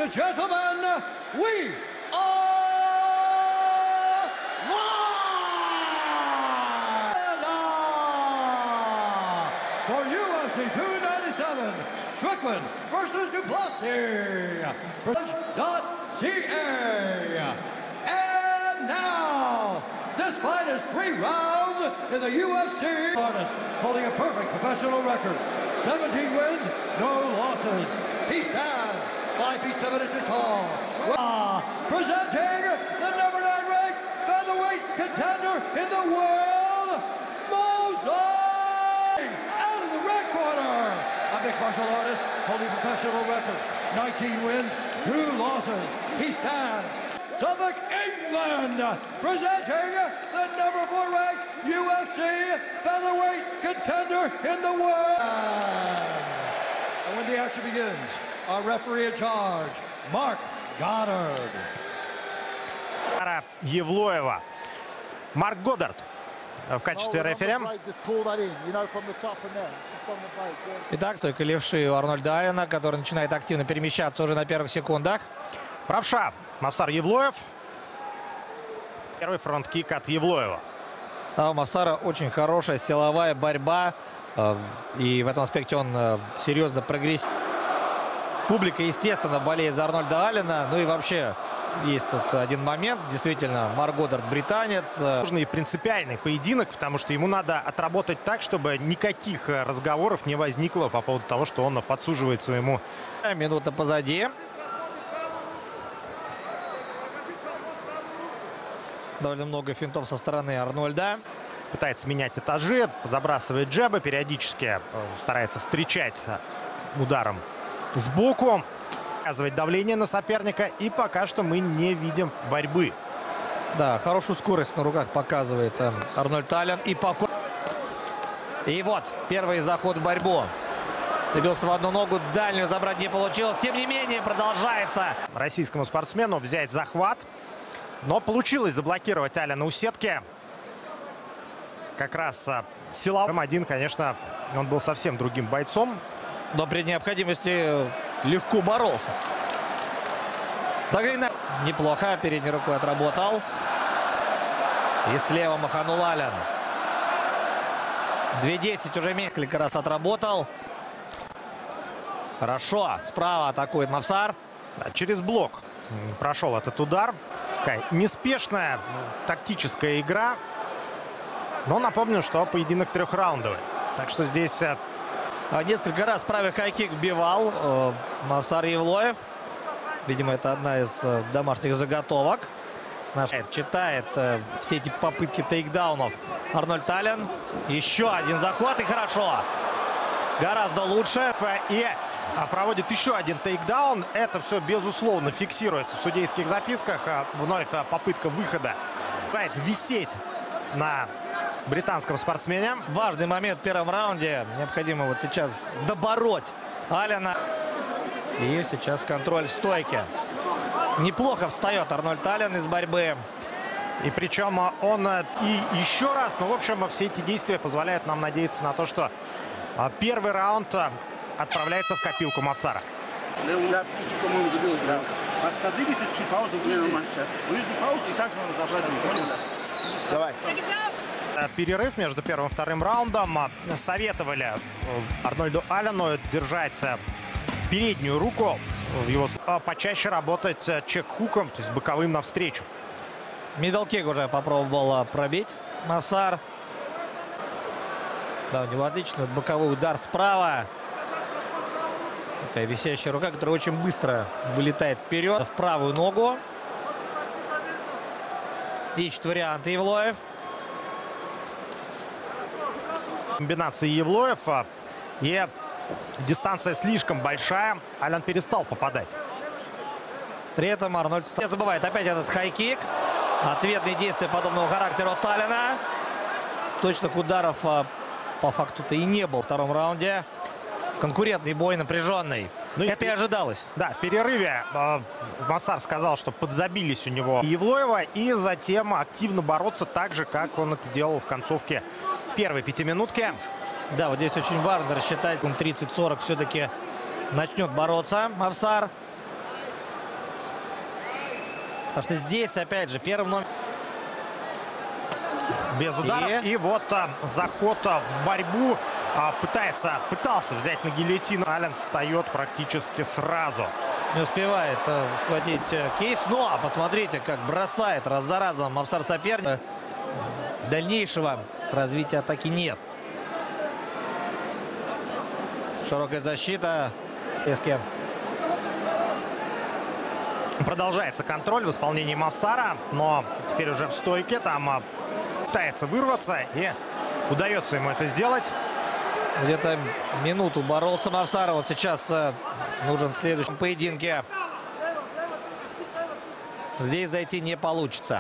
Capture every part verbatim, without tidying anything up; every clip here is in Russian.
and gentlemen, we are live for U F C two ninety-seven, Strickland versus Duplessis, .ca. And now, this fight is three rounds in the U F C. Artist holding a perfect professional record, seventeen wins, no losses. He stands five feet seven inches tall. Uh, presenting the number nine ranked featherweight contender in the world, Mozart! Out of the red corner, a mixed martial artist holding professional record, nineteen wins, two losses. He stands Suffolk, England, presenting the number four ranked U F C featherweight contender in the world. And when the action begins, our referee in charge, Mark Goddard. Евлоева. Марк Годдард в качестве рефери. Итак, стойка левши у Арнольда Аллена, который начинает активно перемещаться уже на первых секундах. Правша Мавсар Евлоев. Первый фронт-кик от Евлоева. А у Мавсара очень хорошая силовая борьба. И в этом аспекте он серьезно прогрессирует. Публика, естественно, болеет за Арнольда Аллена. Ну и вообще есть тут один момент. Действительно, Марк Годдард британец. Сложный и принципиальный поединок, потому что ему надо отработать так, чтобы никаких разговоров не возникло по поводу того, что он подсуживает своему. Минута позади. Довольно много финтов со стороны Арнольда. Пытается менять этажи, забрасывает джебы, периодически старается встречать ударом сбоку, оказывать давление на соперника. И пока что мы не видим борьбы. Да, хорошую скорость на руках показывает э, Арнольд Аллен. И, поко... и вот, первый заход в борьбу. Забился в одну ногу, дальнюю забрать не получилось. Тем не менее, продолжается. Российскому спортсмену взять захват. Но получилось заблокировать Аллена у сетки. Как раз силовым эм один, конечно, он был совсем другим бойцом. Но при необходимости легко боролся. Неплохо передней рукой отработал. И слева маханул Аллен. две десять уже несколько раз отработал. Хорошо. Справа атакует Мавсар. Да, через блок прошел этот удар. Такая неспешная тактическая игра. Но напомню, что поединок трехраундовый. Так что здесь... Несколько раз правый хайкик вбивал э, Мавсар Евлоев. Видимо, это одна из э, домашних заготовок. Наш... Читает э, все эти попытки тейкдаунов Арнольд Аллен. Еще один захват, и хорошо. Гораздо лучше. И проводит еще один тейкдаун. Это все, безусловно, фиксируется в судейских записках. Вновь попытка выхода. Будет висеть на британском спортсмене. Важный момент в первом раунде. Необходимо вот сейчас добороть Аллена. И сейчас контроль стойки. Неплохо встает Арнольд Аллен из борьбы. И причем он и еще раз, ну, в общем, все эти действия позволяют нам надеяться на то, что первый раунд отправляется в копилку Мавсара. Подвигайся чуть-чуть, паузу выжди. Выжди паузу и также надо забрать. Давай. Перерыв между первым и вторым раундом. Советовали Арнольду Аллену держать переднюю руку, в его почаще работать чек-хуком, то есть боковым навстречу. Мидл-кик уже попробовал пробить Мавсар. Да, у него отличный боковой удар справа. Такая висящая рука, которая очень быстро вылетает вперед в правую ногу. Ищет варианты Евлоев. Комбинации Евлоев. И дистанция слишком большая. Аллен перестал попадать. При этом Арнольд не забывает опять этот хайкик. Ответные действия подобного характера от Аллена. Точных ударов по факту-то и не было в втором раунде. Конкурентный бой, напряженный. Ну, это и ожидалось. Да, в перерыве э, Мавсар сказал, что подзабились у него Евлоева. И затем активно бороться так же, как он это делал в концовке первой пятиминутки. Да, вот здесь очень важно рассчитать. тридцать сорок все-таки начнет бороться Мавсар. Потому что здесь, опять же, первым номером... Без ударов. И, и вот а, заход а, в борьбу. А, пытается, пытался взять на гильотину. Ален встает практически сразу. Не успевает а, схватить а, кейс. Ну, а посмотрите, как бросает раз за разом Мавсар соперника. Дальнейшего развития атаки нет. Широкая защита. Эске. Продолжается контроль в исполнении Мавсара. Но теперь уже в стойке. Там а, пытается вырваться. И удается ему это сделать. Где-то минуту боролся Мавсар. Вот сейчас а, нужен в следующем поединке. Здесь зайти не получится.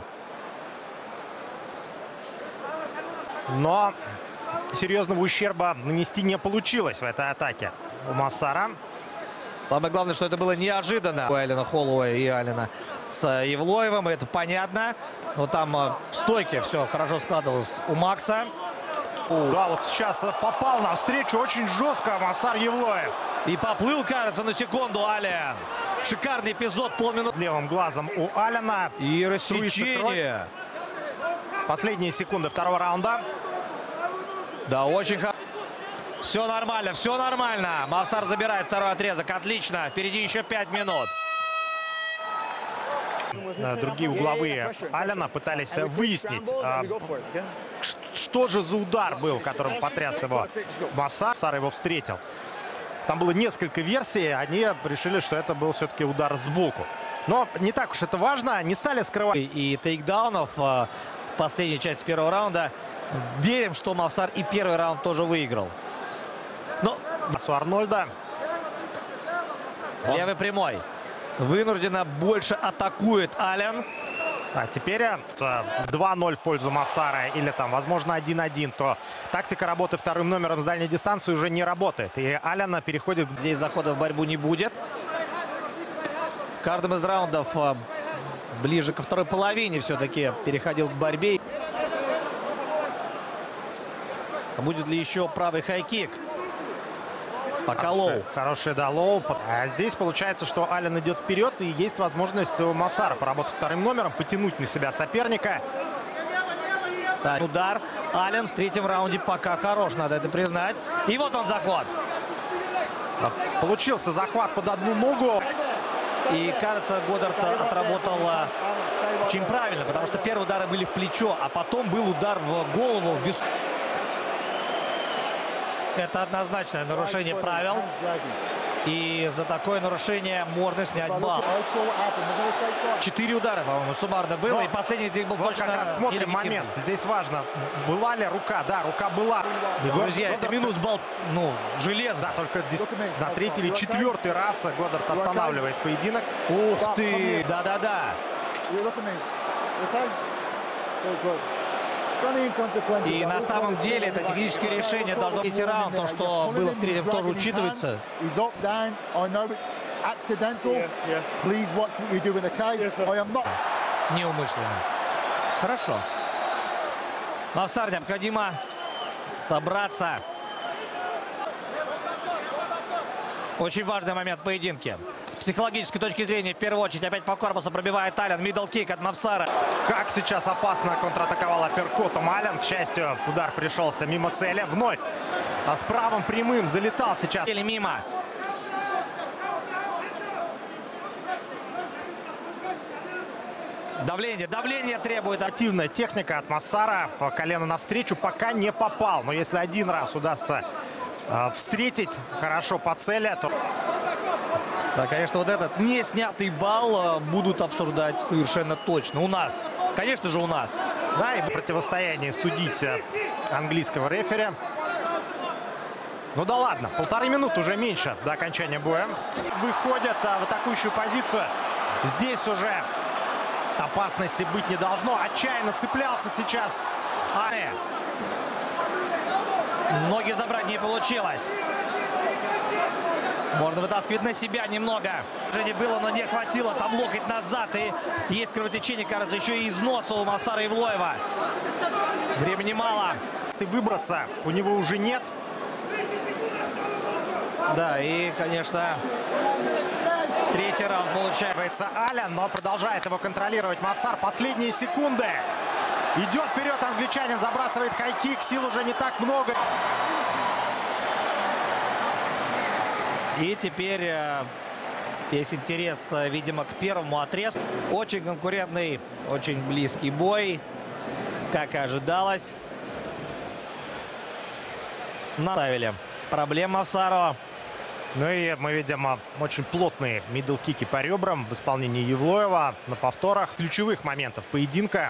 Но серьезного ущерба нанести не получилось в этой атаке у Мавсара. Самое главное, что это было неожиданно у Алена Холлоуэя и Алена с Евлоевым. Это понятно. Но там в стойке все хорошо складывалось у Макса. Да, вот сейчас попал на встречу очень жестко Мавсар Евлоев. И поплыл, кажется, на секунду Ален. Шикарный эпизод, полминуты. Левым глазом у Алена. И рассечение. Последние секунды второго раунда. Да, очень хорошо. Все нормально, все нормально. Мавсар забирает второй отрезок. Отлично. Впереди еще пять минут. Другие угловые Алена пытались выяснить, а, что же за удар был, которым потряс его Мавсар. Мавсар его встретил. Там было несколько версий. Они решили, что это был все-таки удар сбоку. Но не так уж это важно. Не стали скрывать. И, и тейкдаунов в последней части первого раунда. Верим, что Мавсар и первый раунд тоже выиграл. Но у Арнольда. Левый прямой. Вынужденно больше атакует Ален. А теперь два ноль в пользу Мавсара. Или там, возможно, один один. То тактика работы вторым номером с дальней дистанции уже не работает. И Алена переходит. Здесь захода в борьбу не будет. В каждом из раундов ближе ко второй половине все-таки переходил к борьбе. Будет ли еще правый хайкик? Пока лоу. Хороший, да, лоу. А здесь получается, что Ален идет вперед. И есть возможность у Мавсара поработать вторым номером, потянуть на себя соперника. Да, удар. Ален в третьем раунде пока хорош, надо это признать. И вот он заход. Получился захват под одну ногу. И, кажется, Годдард отработал очень правильно, потому что первые удары были в плечо, а потом был удар в голову, в висок. Это однозначное нарушение правил. И за такое нарушение можно снять балл. Четыре удара, по-моему, суммарно было. Но, и последний здесь был вот точно... как раз смотрим момент. Здесь важно, была ли рука. Да, рука была. Друзья, Годдард... это минус балл, ну, железно. Да, только дис... на третий или четвертый раз Годдард останавливает поединок. Ух ты! Да-да-да. И на самом деле это техническое решение должно быть раунд. То, что было в третьем, тоже учитывается. Неумышленно. Хорошо. Мавсар, необходимо собраться. Очень важный момент в поединке. С психологической точки зрения, в первую очередь, опять по корпусу пробивает Ален. Мидл-кик от Мавсара. Как сейчас опасно контратаковал апперкотом Ален. К счастью, удар пришелся мимо цели. Вновь а с правым прямым залетал сейчас. Или мимо. Давление, давление требует. Активная техника от Мавсара. По колено навстречу пока не попал. Но если один раз удастся э, встретить хорошо по цели, то... Да, конечно, вот этот не снятый балл будут обсуждать совершенно точно. У нас. Конечно же, у нас. Да, и противостояние судить английского рефери. Ну да ладно, полторы минуты уже меньше до окончания боя. Выходят в атакующую позицию. Здесь уже опасности быть не должно. Отчаянно цеплялся сейчас Ане. Ноги забрать не получилось. Можно вытаскивать на себя немного. Не было, но не хватило. Там локоть назад. И есть кровотечение, кажется, еще и из носа у Мавсара Евлоева. Времени мало. И выбраться у него уже нет. Да, и, конечно, Третий раунд получается. Аля, но продолжает его контролировать Мавсар. Последние секунды. Идет вперед англичанин, забрасывает хай-кик. Сил уже не так много. И теперь есть интерес, видимо, к первому отрезку. Очень конкурентный, очень близкий бой, как и ожидалось. Наставили проблем Мавсару. Ну и мы видим очень плотные мидл-кики по ребрам в исполнении Евлоева на повторах ключевых моментов поединка.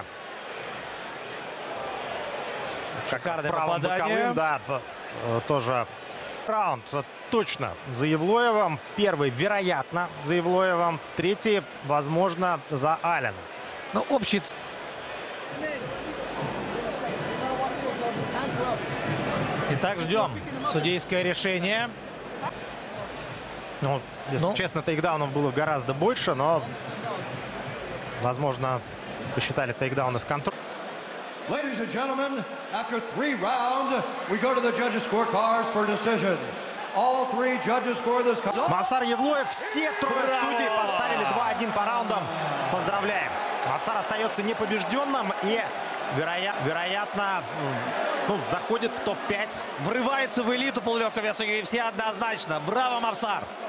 Шикарное правым попадание. боковым, да, тоже раунд точно за Евлоевым. Первый, вероятно, за Евлоевым. Третий, возможно, за Аленом. Ну, общий... Итак, ждем судейское решение. Ну, если ну. честно, тейкдаунов было гораздо больше, но, возможно, посчитали тейкдауны с контролем. Ladies and gentlemen, after three rounds, we go to the judges' scorecards for decision. All three judges score this. Мавсар, Евлоев, все трое судей поставили два-один по раундам. Поздравляем. Мавсар остается непобежденным и, вероя... вероятно, ну, заходит в топ пять. Врывается в элиту полулегкого веса ю эф си однозначно. Браво, Мавсар!